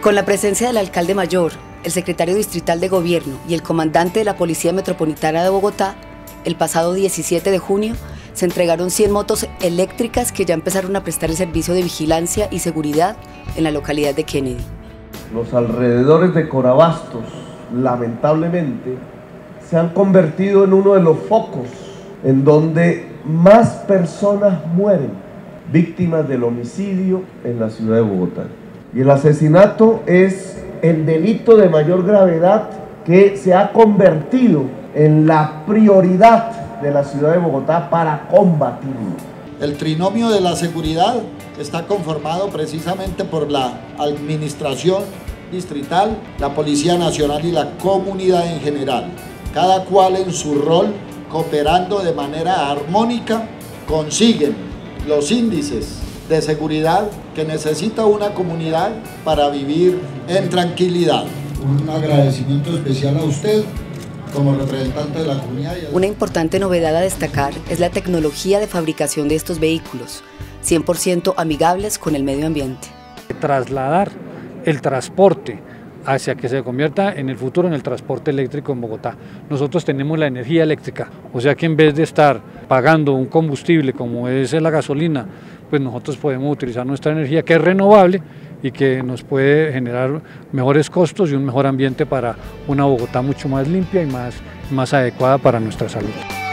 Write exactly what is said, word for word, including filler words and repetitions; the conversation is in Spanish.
Con la presencia del alcalde mayor, el secretario distrital de gobierno y el comandante de la Policía Metropolitana de Bogotá, el pasado diecisiete de junio se entregaron cien motos eléctricas que ya empezaron a prestar el servicio de vigilancia y seguridad en la localidad de Kennedy. Los alrededores de Corabastos, lamentablemente, se han convertido en uno de los focos en donde más personas mueren víctimas del homicidio en la ciudad de Bogotá. Y el asesinato es el delito de mayor gravedad que se ha convertido en la prioridad de la ciudad de Bogotá para combatirlo. El trinomio de la seguridad está conformado precisamente por la administración distrital, la Policía Nacional y la comunidad en general, cada cual en su rol, cooperando de manera armónica, consiguen los índices de seguridad que necesita una comunidad para vivir en tranquilidad. Un agradecimiento especial a usted como representante de la comunidad. Una importante novedad a destacar es la tecnología de fabricación de estos vehículos, cien por ciento amigables con el medio ambiente. Trasladar el transporte hacia que se convierta en el futuro en el transporte eléctrico en Bogotá. Nosotros tenemos la energía eléctrica, o sea que en vez de estar pagando un combustible como es la gasolina, pues nosotros podemos utilizar nuestra energía que es renovable y que nos puede generar mejores costos y un mejor ambiente para una Bogotá mucho más limpia y más, más adecuada para nuestra salud.